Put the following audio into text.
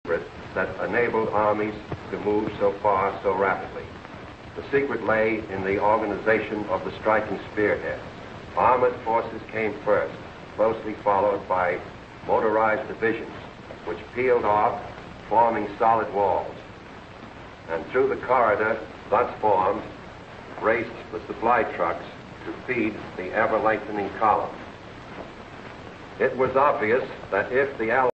that enabled armies to move so far so rapidly. The secret lay in the organization of the striking spearhead. Armored forces came first, closely followed by motorized divisions, which peeled off, forming solid walls. And through the corridor thus formed raced the supply trucks to feed the ever-lengthening column. It was obvious that if the Allies